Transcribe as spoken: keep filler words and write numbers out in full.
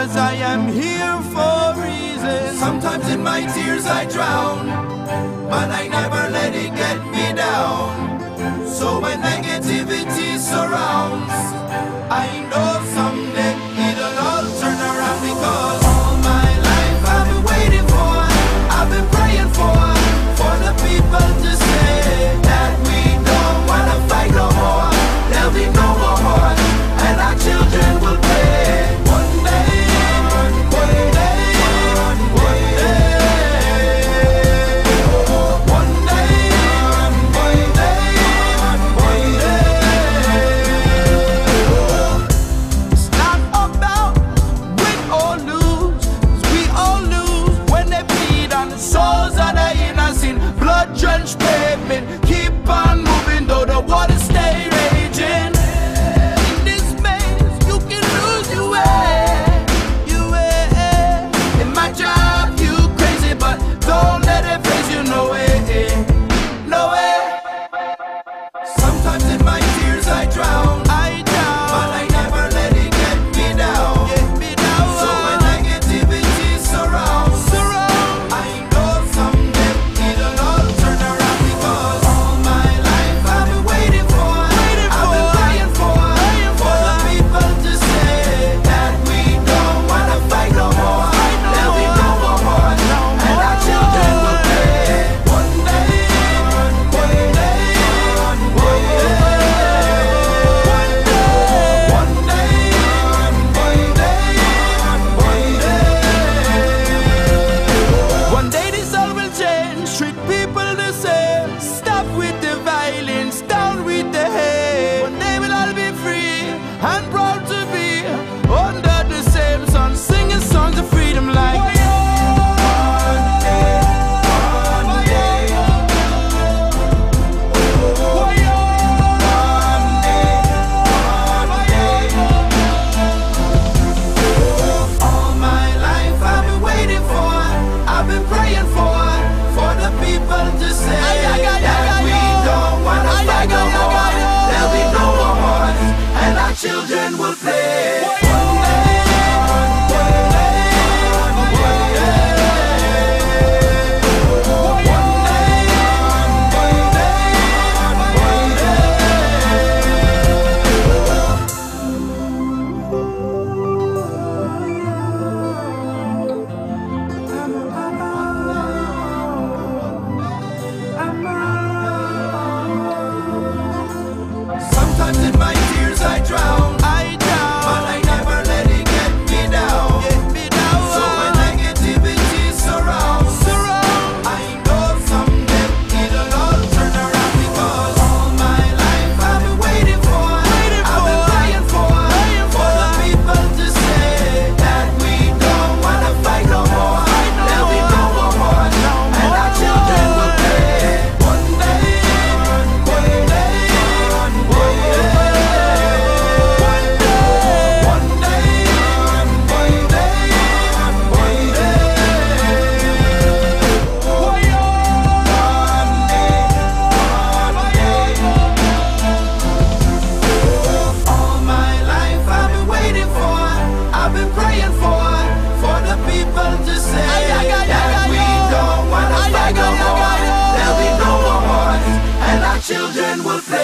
cause I am here for a reason. Sometimes in my tears I drown, but I never let it get me down. So when negativity surrounds, I know someday it'll all turn around. Because all my life I've been waiting for, I've been praying for, for the people to say that we don't wanna fight no more. There'll be no more wars, and our children will play. One day, one day, one day, one day, one day, one day. It's not about win or lose, 'cause we all lose when they bleed on the souls of the innocent. Blood-drenched pavement, keep on moving though the water stay raging. In this maze, you can lose your way, your way. It might drive you crazy, but don't let it phase you, no way, no way. Sometimes in my tears I drown, I down, but I never let it get me down. get me down. So when negativity surrounds, Surround. I know someday it'll all turn around. Because all my life I've been waiting for, Waiting I've been for, praying for, praying for the for. people to say that we don't wanna fight no more. There'll be no more wars, and our children will play. One day, one day, one day, one day, one day, one day. One day this all will change, treat people the same. Stop with the violence, down with the hate. One day we'll all be free and proud to be under the same sun, singing songs of freedom like One day, one day, one day. All my life I've been waiting for, I've been praying for, for the people to say that we don't wanna fight no more. There'll be no more wars, and our children will play. One day, one day, one day, one Sometimes in my tears I drown, I down, but I never let it get me down. get me down. So when negativity surrounds, Surround. I know someday it'll all turn around. Because all my life I've been waiting for, Waiting I've been for, praying for, praying for the for. people to say that we don't wanna fight no more. There'll be no more wars, and our children will play. One day, one day, one day, one day, one day, one day, one day. All my life I've been waiting for, I've been praying for, for the people to say that we don't wanna fight no more. There'll be no more wars, and our children will play.